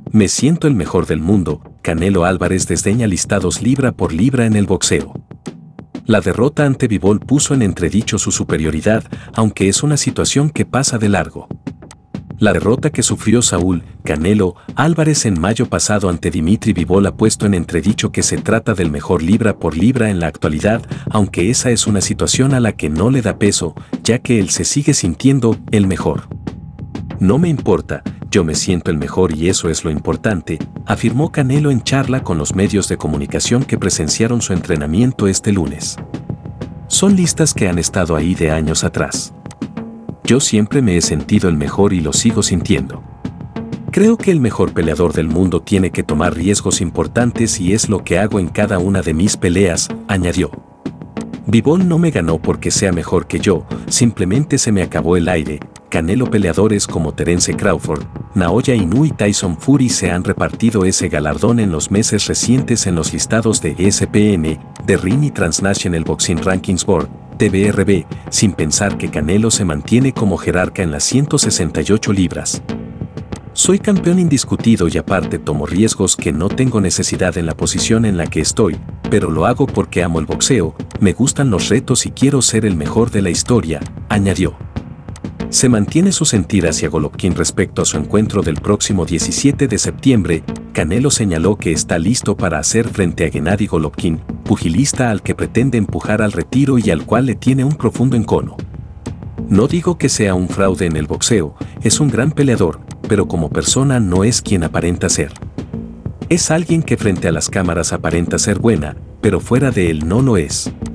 Me siento el mejor del mundo. Canelo Álvarez desdeña listados libra por libra en el boxeo. La derrota ante Bivol puso en entredicho su superioridad, aunque es una situación que pasa de largo. La derrota que sufrió Saúl Canelo Álvarez en mayo pasado ante Dimitri Bivol ha puesto en entredicho que se trata del mejor libra por libra en la actualidad, aunque esa es una situación a la que no le da peso, ya que él se sigue sintiendo el mejor. No me importa, yo me siento el mejor y eso es lo importante, afirmó Canelo en charla con los medios de comunicación que presenciaron su entrenamiento este lunes. Son listas que han estado ahí de años atrás. Yo siempre me he sentido el mejor y lo sigo sintiendo. Creo que el mejor peleador del mundo tiene que tomar riesgos importantes y es lo que hago en cada una de mis peleas, añadió. Bivol no me ganó porque sea mejor que yo, simplemente se me acabó el aire. Canelo peleadores como Terence Crawford, Naoya Inoue y Tyson Fury se han repartido ese galardón en los meses recientes en los listados de ESPN, de Ring y Transnational Boxing Rankings Board, TBRB, sin pensar que Canelo se mantiene como jerarca en las 168 libras. Soy campeón indiscutido y aparte tomo riesgos que no tengo necesidad en la posición en la que estoy, pero lo hago porque amo el boxeo, me gustan los retos y quiero ser el mejor de la historia, añadió. Se mantiene su sentir hacia Golovkin respecto a su encuentro del próximo 17 de septiembre. Canelo señaló que está listo para hacer frente a Gennady Golovkin, pugilista al que pretende empujar al retiro y al cual le tiene un profundo encono. No digo que sea un fraude en el boxeo, es un gran peleador, pero como persona no es quien aparenta ser. Es alguien que frente a las cámaras aparenta ser buena, pero fuera de él no lo es.